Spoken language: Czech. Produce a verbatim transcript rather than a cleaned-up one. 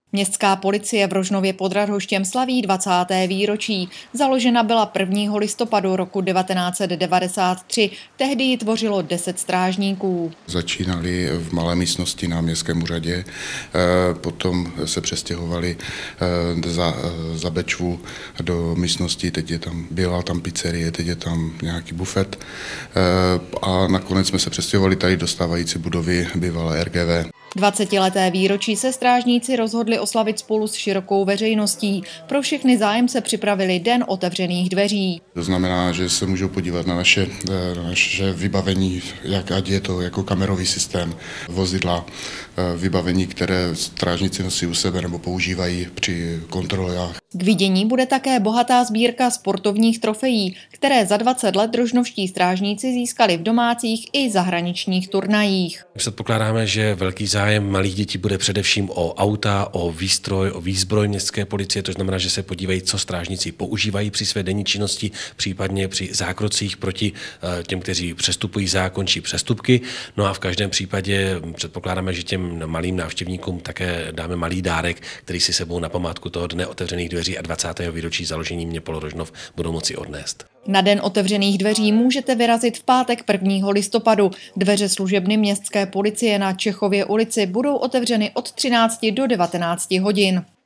Městská policie v Rožnově pod Radhoštěm slaví dvacáté výročí. Založena byla prvního listopadu roku devatenáct set devadesát tři. Tehdy ji tvořilo deset strážníků. Začínali v malé místnosti na městském úřadě, potom se přestěhovali za, za Bečvu do místnosti, teď je tam, byla tam pizzerie, teď je tam nějaký bufet a nakonec jsme se přestěhovali tady do stávající budovy bývalé R G V. dvacetileté výročí se strážníci rozhodli oslavit spolu s širokou veřejností. Pro všechny zájemce připravili Den otevřených dveří. To znamená, že se můžou podívat na naše, na naše vybavení, jak ať je to jako kamerový systém, vozidla, vybavení, které strážníci nosí u sebe nebo používají při kontrolách. K vidění bude také bohatá sbírka sportovních trofejí, které za dvacet let rožnovští strážníci získali v domácích i zahraničních turnajích. Předpokládáme, že velký zájem malých dětí bude především o auta, o výstroj, o výzbroj městské policie, to znamená, že se podívají, co strážníci používají při své denní činnosti, případně při zákrocích proti těm, kteří přestupují zákon či přestupky. No a v každém případě předpokládáme, že těm malým návštěvníkům také dáme malý dárek, který si sebou na památku toho Dne otevřených dveří a dvacátého výročí založení Měpolo Rožnov budou moci odnést. Na Den otevřených dveří můžete vyrazit v pátek prvního listopadu. Dveře služebny městské policie na Čechově ulici budou otevřeny od třinácti do devatenácti hodin.